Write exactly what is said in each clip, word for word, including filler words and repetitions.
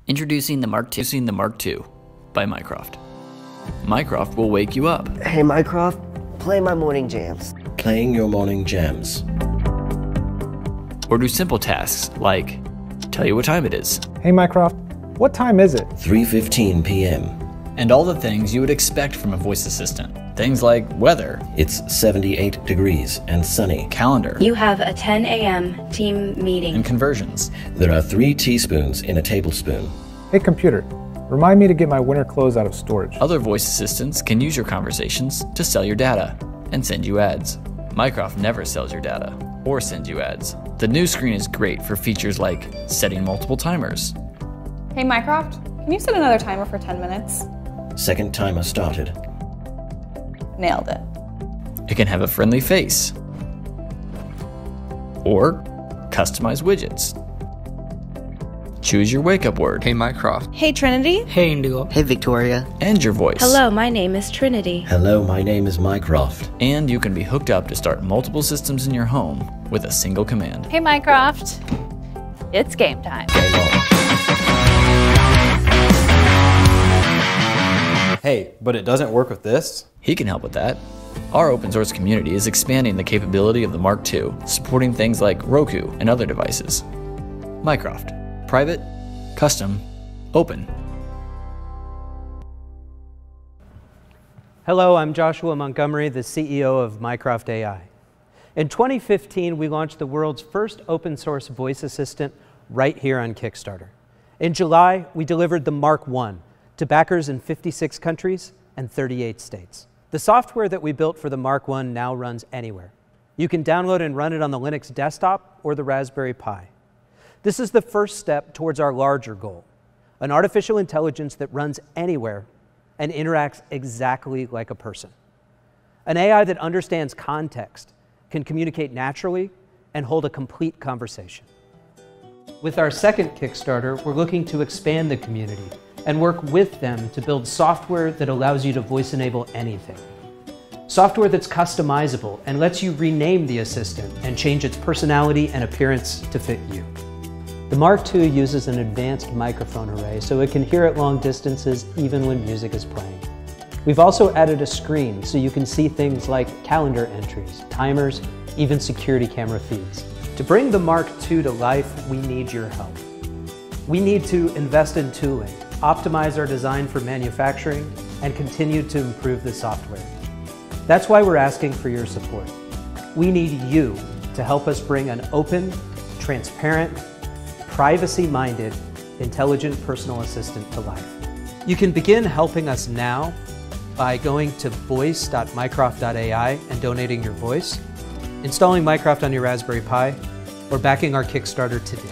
Introducing the Mark two, Introducing the Mark two by Mycroft. Mycroft will wake you up. Hey Mycroft, play my morning jams. Playing your morning jams. Or do simple tasks like tell you what time it is. Hey Mycroft, what time is it? three fifteen p m And all the things you would expect from a voice assistant. Things like weather. It's seventy-eight degrees and sunny. Calendar. You have a ten a m team meeting. And conversions. There are three teaspoons in a tablespoon. Hey computer, remind me to get my winter clothes out of storage. Other voice assistants can use your conversations to sell your data and send you ads. Mycroft never sells your data or sends you ads. The new screen is great for features like setting multiple timers. Hey Mycroft, can you set another timer for ten minutes? Second timer started. Nailed it. It can have a friendly face. Or customize widgets. Choose your wake-up word. Hey Mycroft. Hey Trinity. Hey Indigo. Hey Victoria. And your voice. Hello, my name is Trinity. Hello, my name is Mycroft. And you can be hooked up to start multiple systems in your home with a single command. Hey Mycroft. It's game time. Game on. Hey, but it doesn't work with this? He can help with that. Our open source community is expanding the capability of the Mark two, supporting things like Roku and other devices. Mycroft. Private, custom, open. Hello, I'm Joshua Montgomery, the C E O of Mycroft A I. In twenty fifteen, we launched the world's first open source voice assistant right here on Kickstarter. In July, we delivered the Mark one to backers in fifty-six countries and thirty-eight states. The software that we built for the Mark one now runs anywhere. You can download and run it on the Linux desktop or the Raspberry Pi. This is the first step towards our larger goal, an artificial intelligence that runs anywhere and interacts exactly like a person. An A I that understands context, can communicate naturally, and hold a complete conversation. With our second Kickstarter, we're looking to expand the community and work with them to build software that allows you to voice enable anything. Software that's customizable and lets you rename the assistant and change its personality and appearance to fit you. The Mark two uses an advanced microphone array so it can hear at long distances even when music is playing. We've also added a screen so you can see things like calendar entries, timers, even security camera feeds. To bring the Mark two to life, we need your help. We need to invest in tooling, optimize our design for manufacturing, and continue to improve the software. That's why we're asking for your support. We need you to help us bring an open, transparent, privacy-minded, intelligent personal assistant to life. You can begin helping us now by going to voice dot mycroft dot A I and donating your voice, installing Mycroft on your Raspberry Pi, or backing our Kickstarter today.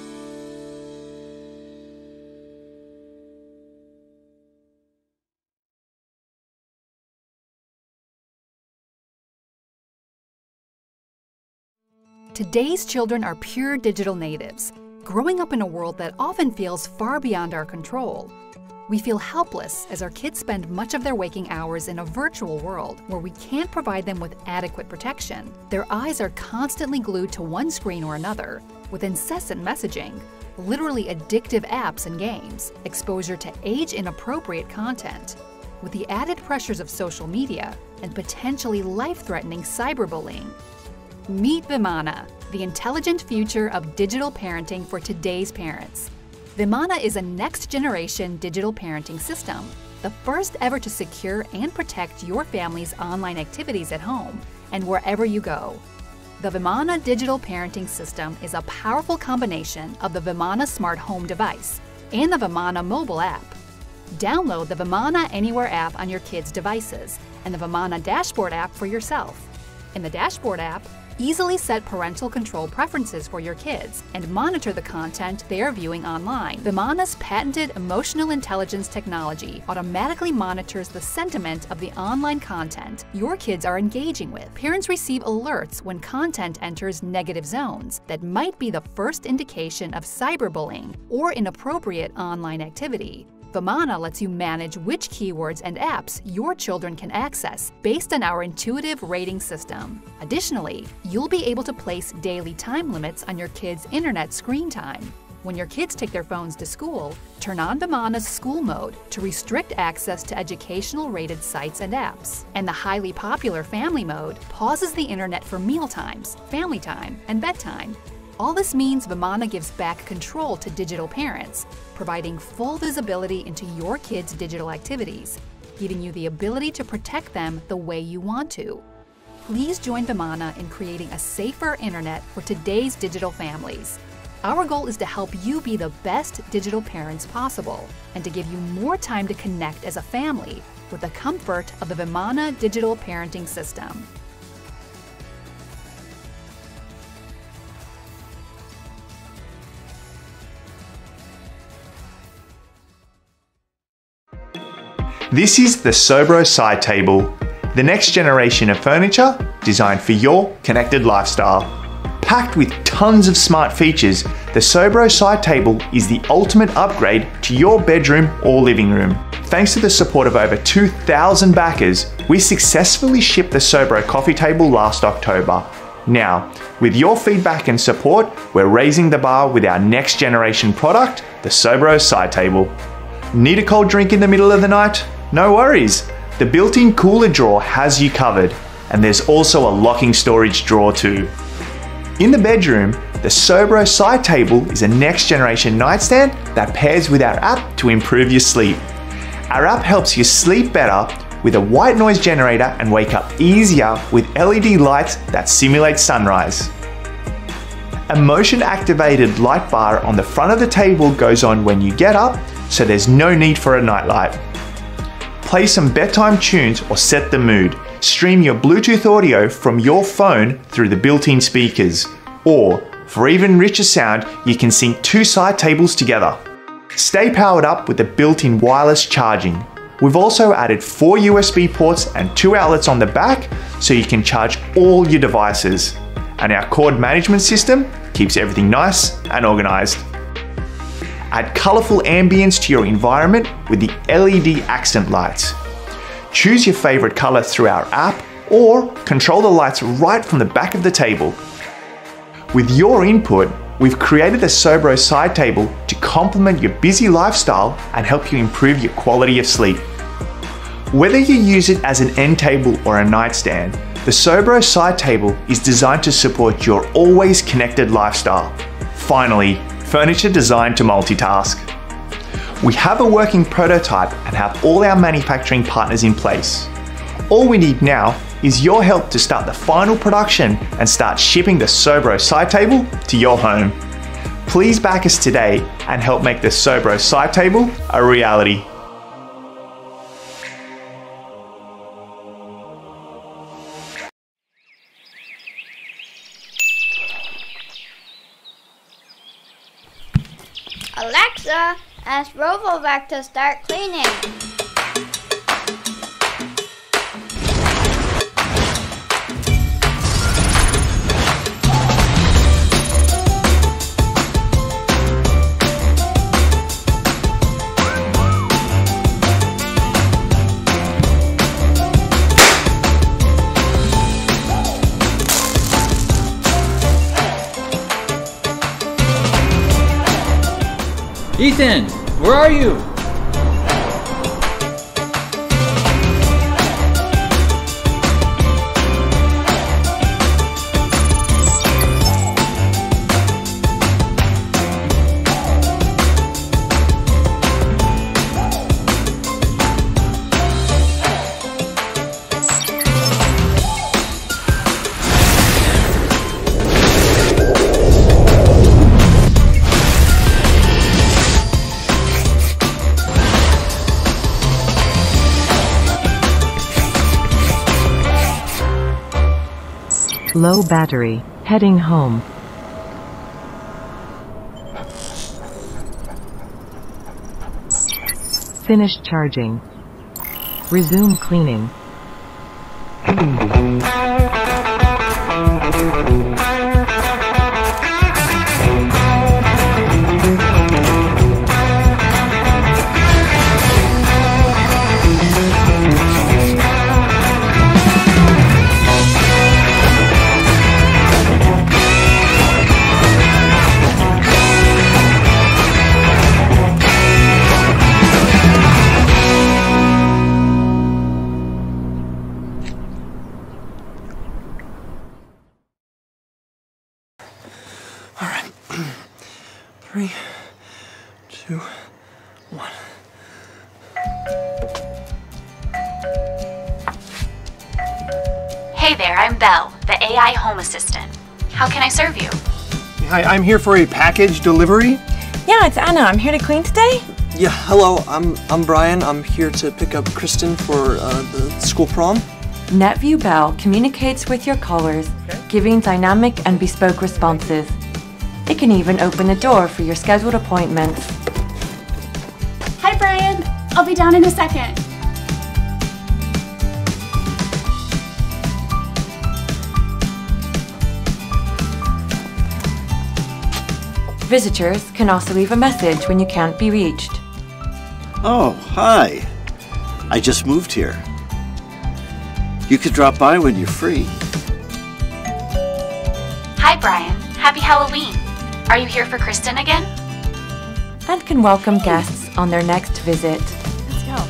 Today's children are pure digital natives, growing up in a world that often feels far beyond our control. We feel helpless as our kids spend much of their waking hours in a virtual world where we can't provide them with adequate protection. Their eyes are constantly glued to one screen or another, with incessant messaging, literally addictive apps and games, exposure to age-inappropriate content. With the added pressures of social media and potentially life-threatening cyberbullying. Meet Vimana, the intelligent future of digital parenting for today's parents. Vimana is a next-generation digital parenting system, the first ever to secure and protect your family's online activities at home and wherever you go. The Vimana digital parenting system is a powerful combination of the Vimana smart home device and the Vimana mobile app. Download the Vimana Anywhere app on your kids' devices and the Vimana Dashboard app for yourself. In the Dashboard app, easily set parental control preferences for your kids and monitor the content they are viewing online. Vimana's patented emotional intelligence technology automatically monitors the sentiment of the online content your kids are engaging with. Parents receive alerts when content enters negative zones that might be the first indication of cyberbullying or inappropriate online activity. Vimana lets you manage which keywords and apps your children can access based on our intuitive rating system. Additionally, you'll be able to place daily time limits on your kids' internet screen time. When your kids take their phones to school, turn on Vimana's School Mode to restrict access to educational rated sites and apps. And the highly popular Family Mode pauses the internet for mealtimes, family time, and bedtime. All this means Vimana gives back control to digital parents, providing full visibility into your kids' digital activities, giving you the ability to protect them the way you want to. Please join Vimana in creating a safer internet for today's digital families. Our goal is to help you be the best digital parents possible and to give you more time to connect as a family with the comfort of the Vimana digital parenting system. This is the Sobro Side Table, the next generation of furniture designed for your connected lifestyle. Packed with tons of smart features, the Sobro Side Table is the ultimate upgrade to your bedroom or living room. Thanks to the support of over two thousand backers, we successfully shipped the Sobro Coffee Table last October. Now, with your feedback and support, we're raising the bar with our next generation product, the Sobro Side Table. Need a cold drink in the middle of the night? No worries. The built-in cooler drawer has you covered, and there's also a locking storage drawer too. In the bedroom, the Sobro Side Table is a next-generation nightstand that pairs with our app to improve your sleep. Our app helps you sleep better with a white noise generator and wake up easier with L E D lights that simulate sunrise. A motion-activated light bar on the front of the table goes on when you get up, so there's no need for a nightlight. Play some bedtime tunes or set the mood. Stream your Bluetooth audio from your phone through the built-in speakers. Or, for even richer sound, you can sync two side tables together. Stay powered up with the built-in wireless charging. We've also added four U S B ports and two outlets on the back so you can charge all your devices. And our cord management system keeps everything nice and organized. Add colorful ambience to your environment with the L E D accent lights. Choose your favorite color through our app or control the lights right from the back of the table. With your input, we've created the Sobro Side Table to complement your busy lifestyle and help you improve your quality of sleep. Whether you use it as an end table or a nightstand, the Sobro Side Table is designed to support your always connected lifestyle. Finally, furniture designed to multitask. We have a working prototype and have all our manufacturing partners in place. All we need now is your help to start the final production and start shipping the Sobro Side Table to your home. Please back us today and help make the Sobro Side Table a reality. Alexa, ask RoboVac to start cleaning. Ethan, where are you? Low battery, heading home. Finish charging. Resume cleaning. two, one. Hey there, I'm Belle, the A I home assistant. How can I serve you? Hi, I'm here for a package delivery. Yeah, it's Anna. I'm here to clean today. Yeah, hello. I'm I'm Brian. I'm here to pick up Kristen for uh, the school prom. NetView Bell communicates with your callers, giving dynamic and bespoke responses. It can even open a door for your scheduled appointments. Hi, Brian. I'll be down in a second. Visitors can also leave a message when you can't be reached. Oh, hi. I just moved here. You could drop by when you're free. Hi, Brian. Happy Halloween. Are you here for Kristen again? And can welcome guests on their next visit. Let's go.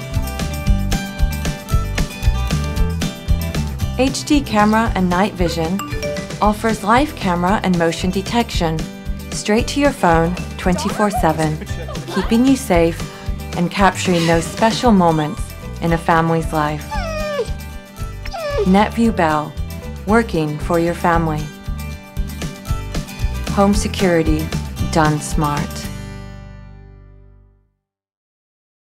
H D Camera and Night Vision offers live camera and motion detection straight to your phone twenty-four seven, keeping you safe and capturing those special moments in a family's life. NetView Bell, working for your family. Home security done smart.